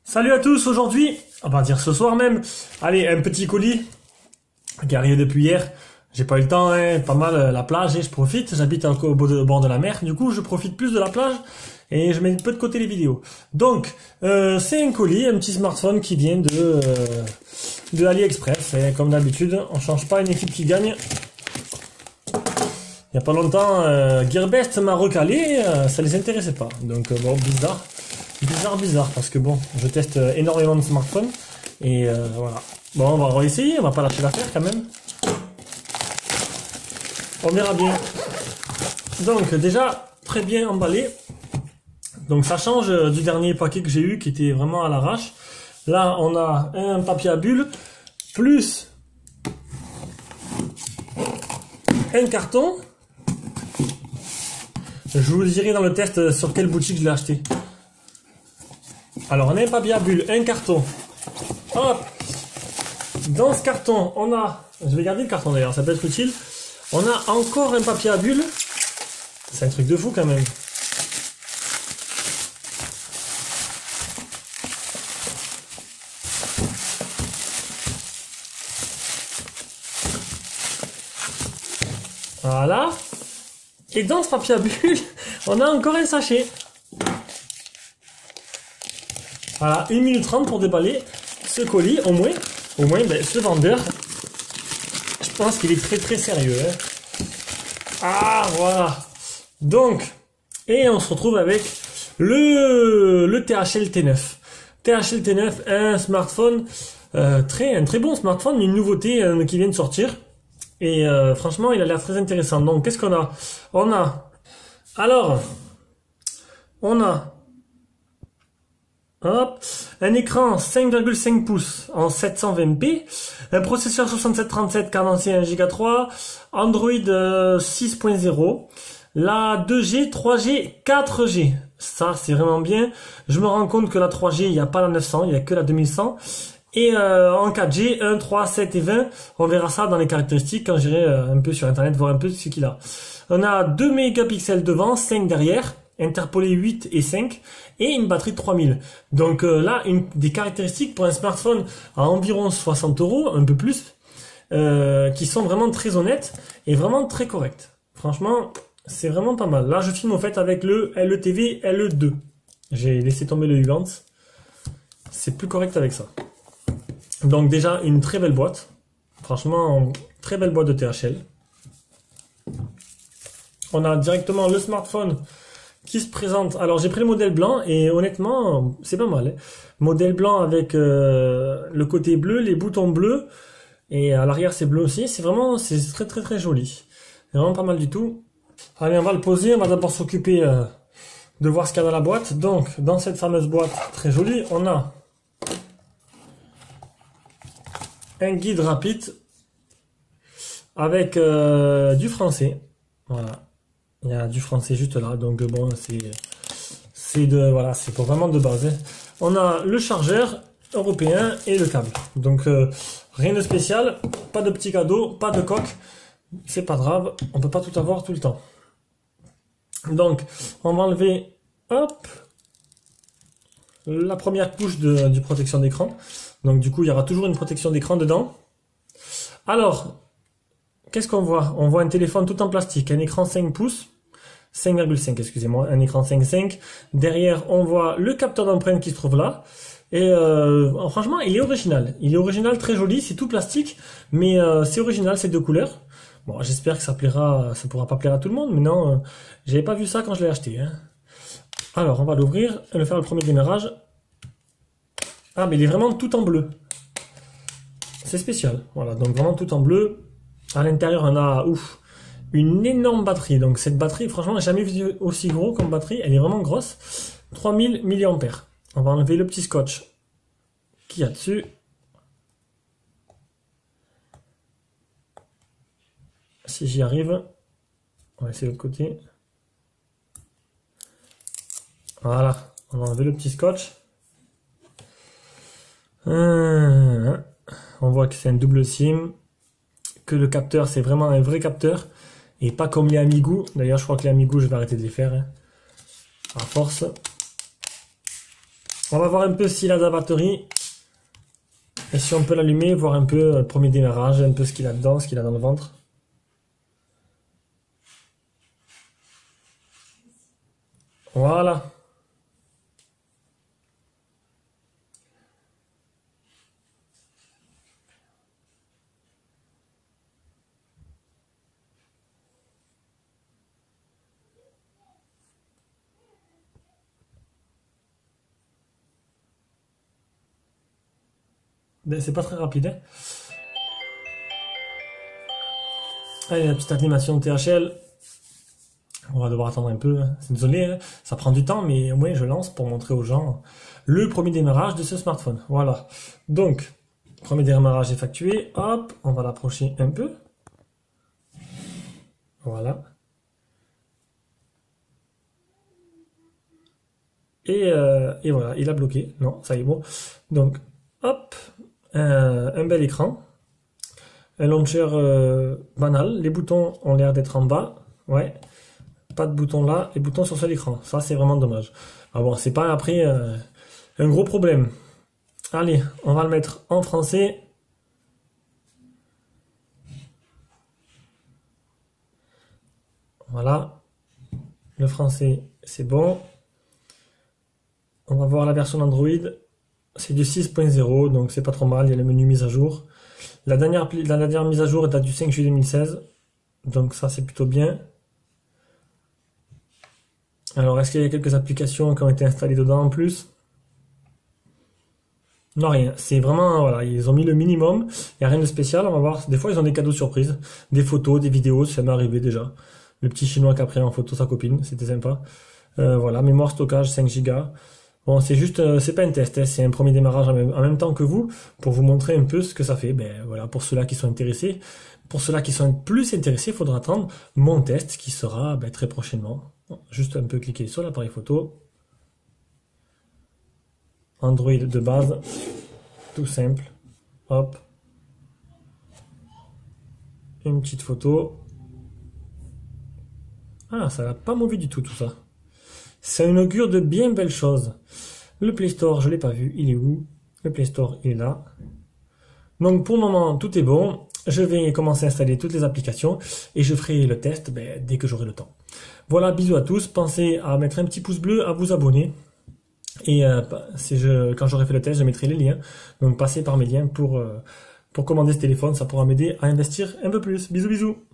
Salut à tous, aujourd'hui, on va dire ce soir même, allez, un petit colis qui est arrivé depuis hier. J'ai pas eu le temps, hein, pas mal la plage et je profite, j'habite au bord de la mer, du coup je profite plus de la plage et je mets un peu de côté les vidéos. Donc, c'est un colis, un petit smartphone qui vient de AliExpress, et comme d'habitude, on change pas une équipe qui gagne. Il y a pas longtemps, Gearbest m'a recalé, ça les intéressait pas, donc bon, bizarre, parce que bon, je teste énormément de smartphones, et voilà. Bon, on va réessayer, on va pas lâcher l'affaire quand même. On verra bien. Donc, déjà, très bien emballé. Donc, ça change du dernier paquet que j'ai eu, qui était vraiment à l'arrache. Là, on a un papier à bulles, plus un carton. Je vous dirai dans le test sur quelle boutique je l'ai acheté. Alors, on a un papier à bulles, un carton. Hop! Dans ce carton, on a... Je vais garder le carton d'ailleurs, ça peut être utile. On a encore un papier à bulles. C'est un truc de fou quand même. Voilà. Et dans ce papier à bulles, on a encore un sachet. Voilà, 1 minute 30 pour déballer ce colis, au moins ben, ce vendeur, je pense qu'il est très sérieux. Hein. Ah, voilà. Donc, et on se retrouve avec le THL T9. THL T9, un smartphone, un très bon smartphone, une nouveauté qui vient de sortir. Et franchement, il a l'air très intéressant. Donc, qu'est-ce qu'on a? On a hop, un écran 5,5 pouces en 720p, un processeur 6737 cadencé 1 Go 3, Android 6.0, la 2G, 3G, 4G. Ça, c'est vraiment bien. Je me rends compte que la 3G, il n'y a pas la 900, il n'y a que la 2100. Et en 4G, 1, 3, 7 et 20, on verra ça dans les caractéristiques quand j'irai un peu sur internet voir un peu ce qu'il a. On a 2 mégapixels devant, 5 derrière, interpolé 8 et 5, et une batterie de 3000. Donc là, une des caractéristiques pour un smartphone à environ 60 €, un peu plus, qui sont vraiment très honnêtes et vraiment très correctes. Franchement, c'est vraiment pas mal. Là, je filme en fait avec le LETV LE2. J'ai laissé tomber le Uvance. C'est plus correct avec ça. Donc déjà, une très belle boîte. Franchement, très belle boîte de THL. On a directement le smartphone qui se présente. Alors j'ai pris le modèle blanc et honnêtement, c'est pas mal. Hein. Modèle blanc avec le côté bleu, les boutons bleus. Et à l'arrière c'est bleu aussi. C'est vraiment, c'est très joli. C'est vraiment pas mal du tout. Allez, on va le poser. On va d'abord s'occuper de voir ce qu'il y a dans la boîte. Donc, dans cette fameuse boîte très jolie, on a un guide rapide avec du français. Voilà. Il y a du français juste là. Donc bon, voilà, c'est pour vraiment de base. Hein. On a le chargeur européen et le câble. Donc rien de spécial, pas de petits cadeaux, pas de coque. C'est pas grave, on peut pas tout avoir tout le temps. Donc, on va enlever, hop, la première couche du protection d'écran. Donc du coup, il y aura toujours une protection d'écran dedans. Alors, qu'est-ce qu'on voit? On voit un téléphone tout en plastique, un écran 5 pouces, 5,5, excusez-moi, un écran 5,5. Derrière, on voit le capteur d'empreinte qui se trouve là. Et franchement, il est original. Il est original, très joli, c'est tout plastique, mais c'est original, c'est de couleurs. Bon, j'espère que ça plaira, ça pourra pas plaire à tout le monde, mais non, j'avais pas vu ça quand je l'ai acheté. Hein. Alors, on va l'ouvrir et le faire le premier démarrage. Ah, mais il est vraiment tout en bleu. C'est spécial. Voilà, donc vraiment tout en bleu. À l'intérieur, on a une énorme batterie. Donc cette batterie, franchement, j'ai jamais vu aussi gros comme batterie. Elle est vraiment grosse. 3000 mAh. On va enlever le petit scotch qu'il y a dessus. Si j'y arrive, on va essayer de l'autre côté. Voilà, on va enlever le petit scotch. On voit que c'est un double SIM, que le capteur c'est vraiment un vrai capteur et pas comme les Amigos. D'ailleurs, je crois que les Amigos, je vais arrêter de les faire hein, à force. On va voir un peu s'il a de la batterie. Et si on peut l'allumer, voir un peu le premier démarrage, un peu ce qu'il a dedans, ce qu'il a dans le ventre. Voilà. Ben, c'est pas très rapide, hein. Allez, la petite animation THL. On va devoir attendre un peu, hein. C'est désolé, hein. Ça prend du temps, mais au moins je lance pour montrer aux gens le premier démarrage de ce smartphone. Voilà. Donc, premier démarrage effectué. Hop, on va l'approcher un peu. Voilà. Et voilà, il a bloqué. Non, ça y est, bon. Donc, hop, un bel écran. Un launcher banal. Les boutons ont l'air d'être en bas. Ouais. Pas de bouton là, les boutons sur seul écran. Ça, c'est vraiment dommage. Ah bon, c'est pas après un gros problème. Allez, on va le mettre en français. Voilà. Le français, c'est bon. On va voir la version Android. C'est du 6.0, donc c'est pas trop mal. Il y a le menu mise à jour. La dernière mise à jour date du 5 juillet 2016. Donc ça, c'est plutôt bien. Alors, est-ce qu'il y a quelques applications qui ont été installées dedans en plus? Non, rien. C'est vraiment, voilà, ils ont mis le minimum. Il n'y a rien de spécial. On va voir. Des fois, ils ont des cadeaux surprises. Des photos, des vidéos. Ça m'est arrivé déjà. Le petit chinois qui a pris en photo sa copine. C'était sympa. Voilà. Mémoire stockage 5 Go. Bon, c'est juste, c'est pas un test, hein, c'est un premier démarrage en même temps que vous, pour vous montrer un peu ce que ça fait. Ben voilà, pour ceux-là qui sont intéressés. Pour ceux-là qui sont plus intéressés, il faudra attendre mon test qui sera très prochainement. Bon, juste un peu cliquer sur l'appareil photo. Android de base, tout simple. Hop. Une petite photo. Ah, ça n'a pas mauvais du tout ça. Ça inaugure de bien belles choses. Le Play Store, je l'ai pas vu. Il est où? Le Play Store, il est là. Donc pour le moment, tout est bon. Je vais commencer à installer toutes les applications et je ferai le test dès que j'aurai le temps. Voilà, bisous à tous. Pensez à mettre un petit pouce bleu, à vous abonner. Et quand j'aurai fait le test, je mettrai les liens. Donc passez par mes liens pour commander ce téléphone. Ça pourra m'aider à investir un peu plus. Bisous, bisous.